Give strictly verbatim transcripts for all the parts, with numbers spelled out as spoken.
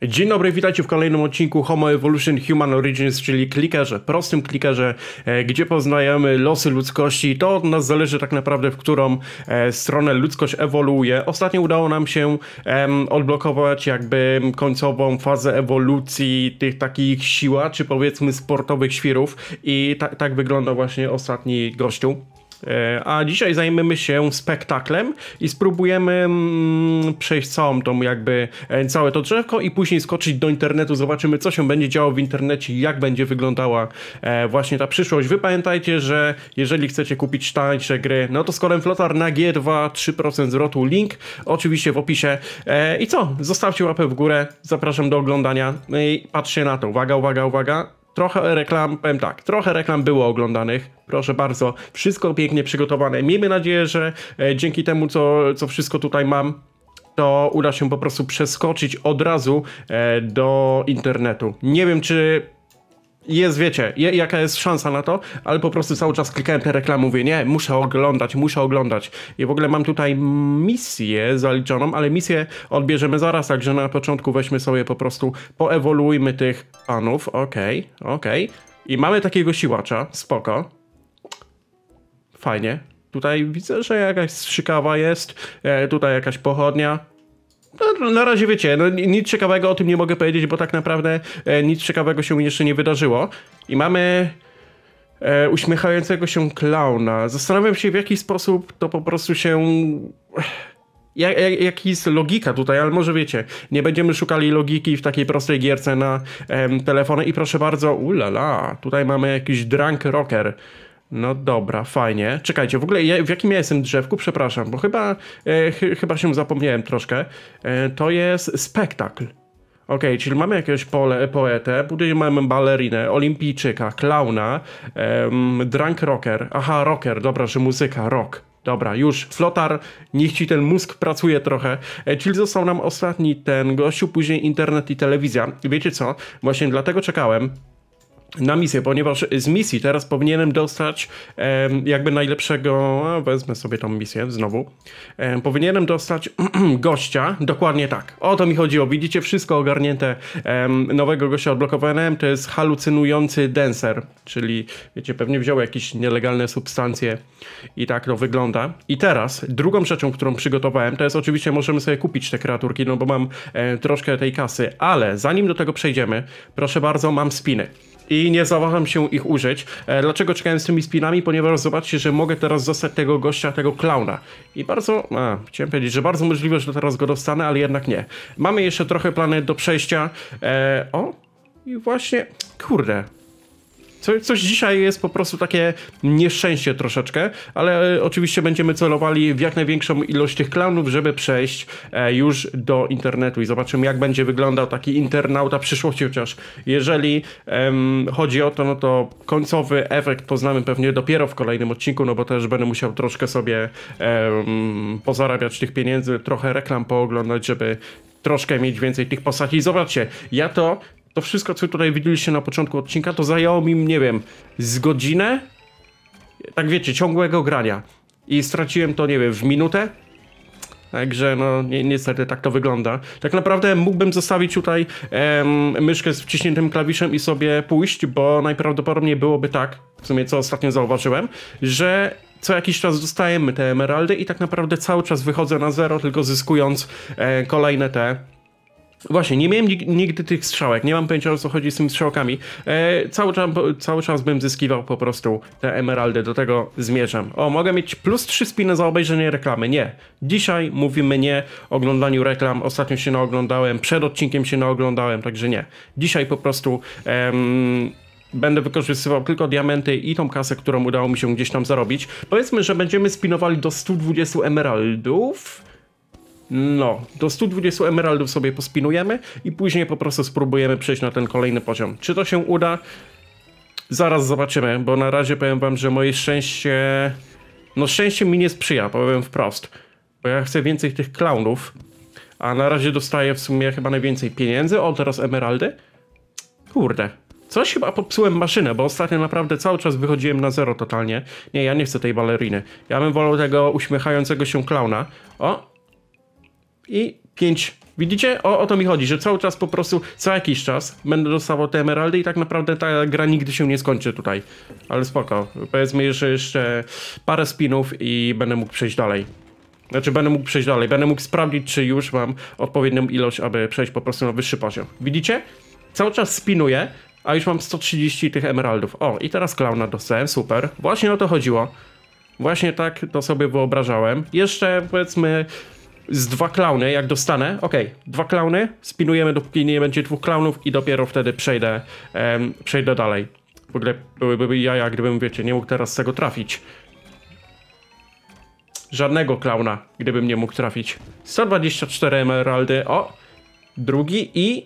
Dzień dobry, witajcie w kolejnym odcinku Homo Evolution Human Origins, czyli klikerze, prostym klikerze, e, gdzie poznajemy losy ludzkości. To od nas zależy tak naprawdę, w którą e, stronę ludzkość ewoluuje. Ostatnio udało nam się e, odblokować jakby końcową fazę ewolucji tych takich siłaczy, powiedzmy sportowych świrów i ta, tak wygląda właśnie ostatni gościu. A dzisiaj zajmiemy się spektaklem i spróbujemy mm, przejść całą tą jakby, całe to drzewko i później skoczyć do internetu, zobaczymy co się będzie działo w internecie, jak będzie wyglądała e, właśnie ta przyszłość. Wy pamiętajcie, że jeżeli chcecie kupić tańsze gry, no to z kodem Flotar na G dwa trzy procent zwrotu, link oczywiście w opisie. E, I co? Zostawcie łapę w górę, zapraszam do oglądania i patrzcie na to, uwaga, uwaga, uwaga. Trochę reklam, powiem tak, trochę reklam było oglądanych, proszę bardzo, wszystko pięknie przygotowane. Miejmy nadzieję, że e, dzięki temu, co, co wszystko tutaj mam, to uda się po prostu przeskoczyć od razu e, do internetu. Nie wiem, czy jest, wiecie, je, jaka jest szansa na to, ale po prostu cały czas klikałem te reklamy, mówię, nie, muszę oglądać, muszę oglądać. I w ogóle mam tutaj misję zaliczoną, ale misję odbierzemy zaraz, także na początku weźmy sobie po prostu, poewoluujmy tych panów, okej, okay, okej. Okay. I mamy takiego siłacza, spoko. Fajnie. Tutaj widzę, że jakaś strzykawa jest, e, tutaj jakaś pochodnia. No, na razie wiecie, no, nic ciekawego o tym nie mogę powiedzieć, bo tak naprawdę e, nic ciekawego się jeszcze nie wydarzyło. I mamy e, uśmiechającego się klauna. Zastanawiam się, w jaki sposób to po prostu się... Jak, jak, jaka jest logika tutaj, ale może wiecie, nie będziemy szukali logiki w takiej prostej gierce na em, telefony. I proszę bardzo, ulala, tutaj mamy jakiś drunk rocker. No dobra, fajnie. Czekajcie, w ogóle ja, w jakim ja jestem drzewku? Przepraszam, bo chyba, e, ch chyba się zapomniałem troszkę. E, to jest spektakl. Okej, okay, czyli mamy jakiegoś pole, poetę, później mamy balerinę, olimpijczyka, klauna, em, drunk rocker. Aha, rocker, dobra, że muzyka, rock. Dobra, już, Flotar, niech ci ten mózg pracuje trochę. E, czyli został nam ostatni ten gościu, później internet i telewizja. I wiecie co? Właśnie dlatego czekałem na misję, ponieważ z misji teraz powinienem dostać e, jakby najlepszego, a wezmę sobie tą misję znowu, e, powinienem dostać gościa, dokładnie tak, o to mi chodziło, widzicie wszystko ogarnięte, e, nowego gościa odblokowałem, to jest halucynujący dancer, czyli wiecie, pewnie wziął jakieś nielegalne substancje i tak to wygląda. I teraz drugą rzeczą, którą przygotowałem, to jest oczywiście możemy sobie kupić te kreaturki, no bo mam e, troszkę tej kasy, ale zanim do tego przejdziemy, proszę bardzo, mam spiny. I nie zawaham się ich użyć. E, dlaczego czekałem z tymi spinami? Ponieważ zobaczcie, że mogę teraz dostać tego gościa, tego klauna. I bardzo, a, chciałem powiedzieć, że bardzo możliwe, że teraz go dostanę, ale jednak nie. Mamy jeszcze trochę planet do przejścia. E, o, i właśnie, kurde. Co, coś dzisiaj jest po prostu takie nieszczęście troszeczkę, ale e, oczywiście będziemy celowali w jak największą ilość tych klaunów, żeby przejść e, już do internetu i zobaczymy, jak będzie wyglądał taki internauta przyszłości, chociaż jeżeli em, chodzi o to, no to końcowy efekt poznamy pewnie dopiero w kolejnym odcinku, no bo też będę musiał troszkę sobie em, pozarabiać tych pieniędzy, trochę reklam pooglądać, żeby troszkę mieć więcej tych postaci. I zobaczcie, ja to To wszystko, co tutaj widzieliście na początku odcinka, to zajęło mi, nie wiem, z godzinę? Tak wiecie, ciągłego grania. I straciłem to, nie wiem, w minutę? Także no, ni niestety tak to wygląda. Tak naprawdę mógłbym zostawić tutaj em, myszkę z wciśniętym klawiszem i sobie pójść, bo najprawdopodobniej byłoby tak, w sumie co ostatnio zauważyłem, że co jakiś czas dostajemy te emeraldy i tak naprawdę cały czas wychodzę na zero, tylko zyskując e, kolejne te... Właśnie, nie miałem nigdy tych strzałek, nie mam pojęcia, o co chodzi z tymi strzałkami. E, cały, czas, cały czas bym zyskiwał po prostu te emeraldy, do tego zmierzam. O, mogę mieć plus trzy spiny za obejrzenie reklamy. Nie. Dzisiaj mówimy nie oglądaniu reklam. Ostatnio się naoglądałem, przed odcinkiem się naoglądałem, także nie. Dzisiaj po prostu... Em, będę wykorzystywał tylko diamenty i tą kasę, którą udało mi się gdzieś tam zarobić. Powiedzmy, że będziemy spinowali do stu dwudziestu emeraldów. No, do stu dwudziestu emeraldów sobie pospinujemy i później po prostu spróbujemy przejść na ten kolejny poziom. Czy to się uda? Zaraz zobaczymy, bo na razie powiem wam, że moje szczęście... No szczęście mi nie sprzyja, powiem wprost. Bo ja chcę więcej tych klaunów, a na razie dostaję w sumie chyba najwięcej pieniędzy. O, teraz emeraldy. Kurde. Coś chyba popsułem maszynę, bo ostatnio naprawdę cały czas wychodziłem na zero totalnie. Nie, ja nie chcę tej baleriny. Ja bym wolał tego uśmiechającego się klauna. O! I pięć. Widzicie? O, o to mi chodzi, że cały czas po prostu, co jakiś czas będę dostawał te emeraldy i tak naprawdę ta gra nigdy się nie skończy tutaj. Ale spoko. Powiedzmy, że jeszcze parę spinów i będę mógł przejść dalej. Znaczy będę mógł przejść dalej, będę mógł sprawdzić, czy już mam odpowiednią ilość, aby przejść po prostu na wyższy poziom. Widzicie? Cały czas spinuję, a już mam sto trzydzieści tych emeraldów. O, i teraz klauna dostałem, super. Właśnie o to chodziło. Właśnie tak to sobie wyobrażałem. Jeszcze powiedzmy z dwa klauny, jak dostanę. Okej, okay, dwa klauny, spinujemy dopóki nie będzie dwóch klaunów i dopiero wtedy przejdę, um, przejdę dalej. W ogóle byłyby jaja, gdybym, wiecie, nie mógł teraz z tego trafić. Żadnego klauna, gdybym nie mógł trafić. sto dwadzieścia cztery emeraldy, o! Drugi i...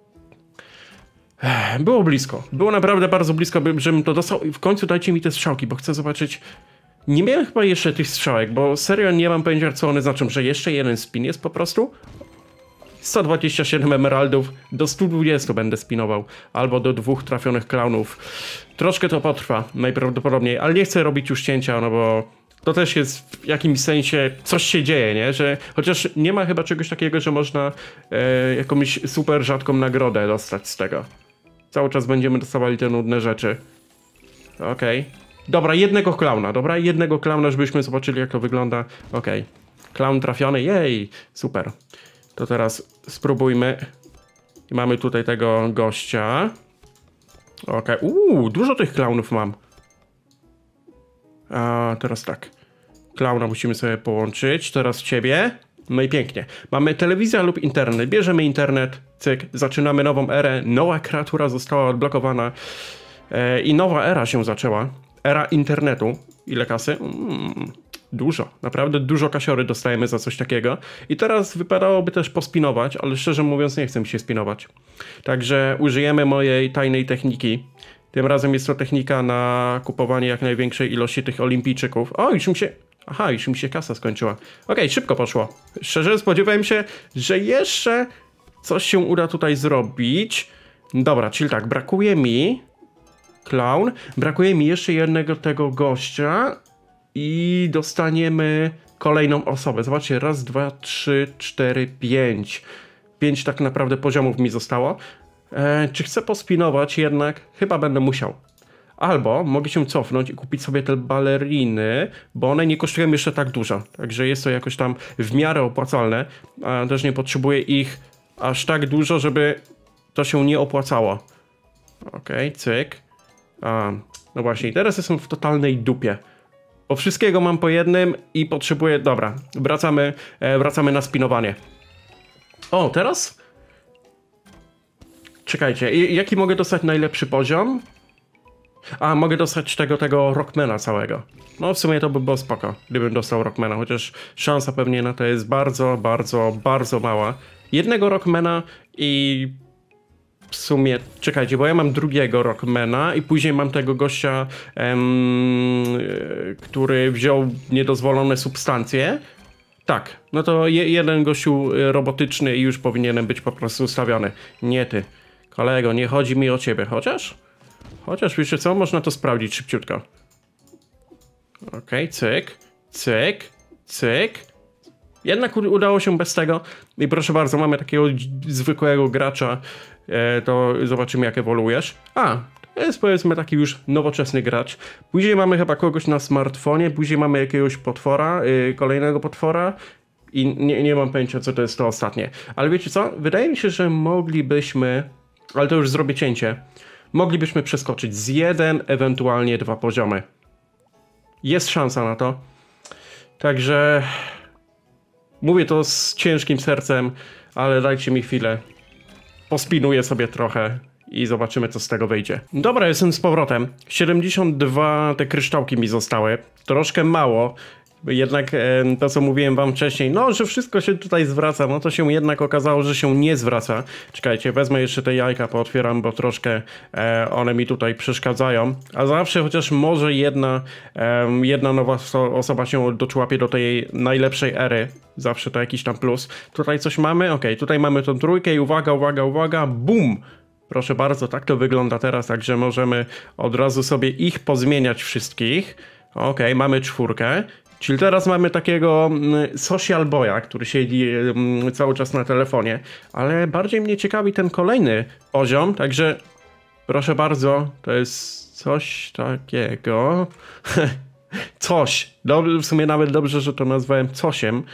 Było blisko. Było naprawdę bardzo blisko, żebym to dostał. I w końcu dajcie mi te strzałki, bo chcę zobaczyć... Nie miałem chyba jeszcze tych strzałek, bo serio nie mam pojęcia, co one znaczą, że jeszcze jeden spin jest po prostu. sto dwadzieścia siedem emeraldów, do stu dwudziestu będę spinował, albo do dwóch trafionych klaunów. Troszkę to potrwa, najprawdopodobniej, ale nie chcę robić już cięcia, no bo to też jest w jakimś sensie, coś się dzieje, nie? Że chociaż nie ma chyba czegoś takiego, że można e, jakąś super rzadką nagrodę dostać z tego. Cały czas będziemy dostawali te nudne rzeczy. Okej. Okay. Dobra, jednego klauna, dobra? Jednego klauna, żebyśmy zobaczyli, jak to wygląda. Okej. Okay. Klaun trafiony, jej, super. To teraz spróbujmy. I mamy tutaj tego gościa. Okej, okay. Uuu, dużo tych klaunów mam. A teraz tak. Klauna musimy sobie połączyć. Teraz ciebie. No i pięknie. Mamy telewizja lub internet. Bierzemy internet, cyk. Zaczynamy nową erę. Nowa kreatura została odblokowana. E, I nowa era się zaczęła. Era internetu. Ile kasy? Mm, dużo. Naprawdę dużo kasiory dostajemy za coś takiego. I teraz wypadałoby też pospinować, ale szczerze mówiąc nie chcę mi się spinować. Także użyjemy mojej tajnej techniki. Tym razem jest to technika na kupowanie jak największej ilości tych olimpijczyków. O, już mi się... Aha, już mi się kasa skończyła. Okej, okay, szybko poszło. Szczerze spodziewałem się, że jeszcze coś się uda tutaj zrobić. Dobra, czyli tak, brakuje mi... Clown. Brakuje mi jeszcze jednego tego gościa i dostaniemy kolejną osobę. Zobaczcie, raz, dwa, trzy, cztery, pięć. Pięć tak naprawdę poziomów mi zostało. E, czy chcę pospinować jednak? Chyba będę musiał. Albo mogę się cofnąć i kupić sobie te baleriny, bo one nie kosztują jeszcze tak dużo. Także jest to jakoś tam w miarę opłacalne. A też nie potrzebuję ich aż tak dużo, żeby to się nie opłacało. Okej, okay, cyk. A, no właśnie, teraz jestem w totalnej dupie. Bo wszystkiego mam po jednym i potrzebuję... Dobra, wracamy, e, wracamy na spinowanie. O, teraz? Czekajcie, jaki mogę dostać najlepszy poziom? A, mogę dostać tego, tego Rockmana całego. No w sumie to by było spoko, gdybym dostał Rockmana, chociaż szansa pewnie na to jest bardzo, bardzo, bardzo mała. Jednego Rockmana i... W sumie, czekajcie, bo ja mam drugiego Rockmana i później mam tego gościa, em, który wziął niedozwolone substancje. Tak, no to je, jeden gościu robotyczny i już powinienem być po prostu ustawiony. Nie ty. Kolego, nie chodzi mi o ciebie, chociaż? Chociaż, wiecie co, można to sprawdzić szybciutko. Okej, okay, cyk, cyk, cyk. Jednak udało się bez tego. I proszę bardzo, mamy takiego zwykłego gracza. E, to zobaczymy, jak ewoluujesz. A, to jest powiedzmy taki już nowoczesny gracz. Później mamy chyba kogoś na smartfonie. Później mamy jakiegoś potwora, yy, kolejnego potwora. I nie, nie mam pojęcia, co to jest to ostatnie. Ale wiecie co? Wydaje mi się, że moglibyśmy... Ale to już zrobię cięcie. Moglibyśmy przeskoczyć z jeden, ewentualnie dwa poziomy. Jest szansa na to. Także... Mówię to z ciężkim sercem, ale dajcie mi chwilę. Pospinuję sobie trochę i zobaczymy, co z tego wyjdzie. Dobra, jestem z powrotem. siedemdziesiąt dwa te kryształki mi zostały. Troszkę mało. Jednak e, to, co mówiłem wam wcześniej, no, że wszystko się tutaj zwraca, no to się jednak okazało, że się nie zwraca. Czekajcie, wezmę jeszcze te jajka, pootwieram, bo troszkę e, one mi tutaj przeszkadzają. A zawsze chociaż może jedna, e, jedna nowa osoba się doczłapie do tej najlepszej ery. Zawsze to jakiś tam plus. Tutaj coś mamy? Okej, okay, tutaj mamy tą trójkę i uwaga, uwaga, uwaga, bum! Proszę bardzo, tak to wygląda teraz, także możemy od razu sobie ich pozmieniać wszystkich. Okej, okay, mamy czwórkę. Czyli teraz mamy takiego mm, social boya, który siedzi mm, cały czas na telefonie, ale bardziej mnie ciekawi ten kolejny poziom, także proszę bardzo, to jest coś takiego. Coś. Dobrze, w sumie nawet dobrze, że to nazwałem cosiem.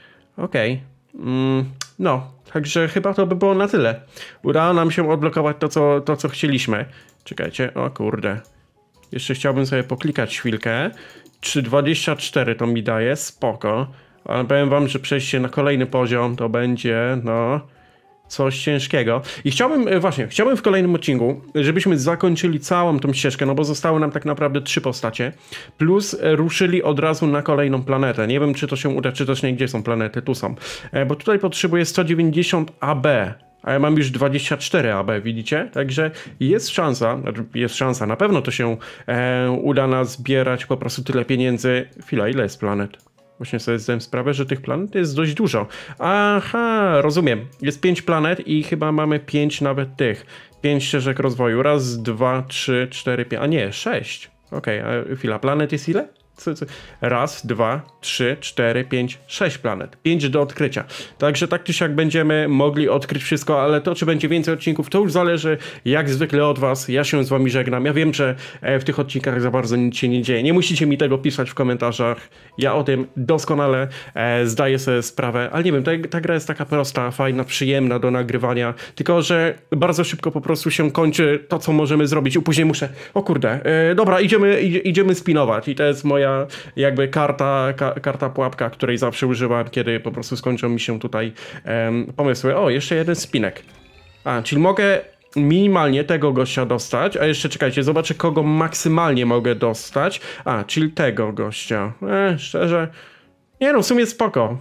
Okej. Okay. Mm, no, także chyba to by było na tyle. Udało nam się odblokować to, co, to, co chcieliśmy. Czekajcie, o kurde. Jeszcze chciałbym sobie poklikać chwilkę. trzy dwadzieścia cztery to mi daje, spoko. Ale powiem wam, że przejście na kolejny poziom to będzie, no... coś ciężkiego. I chciałbym, właśnie, chciałbym w kolejnym odcinku, żebyśmy zakończyli całą tą ścieżkę, no bo zostały nam tak naprawdę trzy postacie, plus ruszyli od razu na kolejną planetę. Nie wiem, czy to się uda, czy też nie, gdzie są planety, tu są. Bo tutaj potrzebuję sto dziewięćdziesiąt A B, a ja mam już dwadzieścia cztery A B, widzicie? Także jest szansa, znaczy jest szansa, na pewno to się e, uda nas zbierać po prostu tyle pieniędzy. Chwila, ile jest planet? Właśnie sobie zdałem sprawę, że tych planet jest dość dużo. Aha, rozumiem. Jest pięć planet i chyba mamy pięć nawet tych. Pięć ścieżek rozwoju. Raz, dwa, trzy, cztery, pięć. A nie, sześć. Okej, okay, chwila. Planet jest ile? Co, co? Raz, dwa, trzy, cztery, pięć, sześć planet. Pięć do odkrycia. Także tak czy siak będziemy mogli odkryć wszystko, ale to, czy będzie więcej odcinków, to już zależy jak zwykle od was. Ja się z wami żegnam. Ja wiem, że w tych odcinkach za bardzo nic się nie dzieje. Nie musicie mi tego pisać w komentarzach. Ja o tym doskonale e, zdaję sobie sprawę, ale nie wiem, ta, ta gra jest taka prosta, fajna, przyjemna do nagrywania, tylko że bardzo szybko po prostu się kończy to, co możemy zrobić. I później muszę, o kurde, e, dobra, idziemy, idziemy spinować i to jest moja jakby karta, ka, karta pułapka, której zawsze używam, kiedy po prostu skończą mi się tutaj um, pomysły. O, jeszcze jeden spinek. A, czyli mogę minimalnie tego gościa dostać, a jeszcze czekajcie, zobaczę kogo maksymalnie mogę dostać. A, czyli tego gościa. E, szczerze, nie no, w sumie spoko.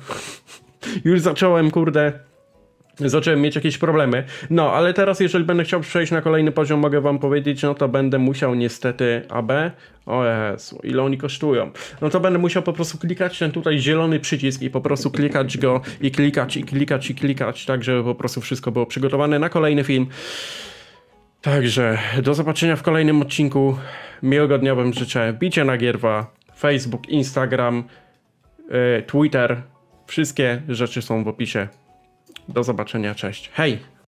Już zacząłem, kurde... Zacząłem mieć jakieś problemy. No, ale teraz jeżeli będę chciał przejść na kolejny poziom, mogę wam powiedzieć, no to będę musiał niestety A B. O Jezu, ile oni kosztują. No to będę musiał po prostu klikać ten tutaj zielony przycisk i po prostu klikać go i klikać i klikać i klikać, tak żeby po prostu wszystko było przygotowane na kolejny film. Także do zobaczenia w kolejnym odcinku. Miłego dnia wam życzę. Bicie na gierwa, Facebook, Instagram, yy, Twitter. Wszystkie rzeczy są w opisie. Do zobaczenia, cześć. Hej!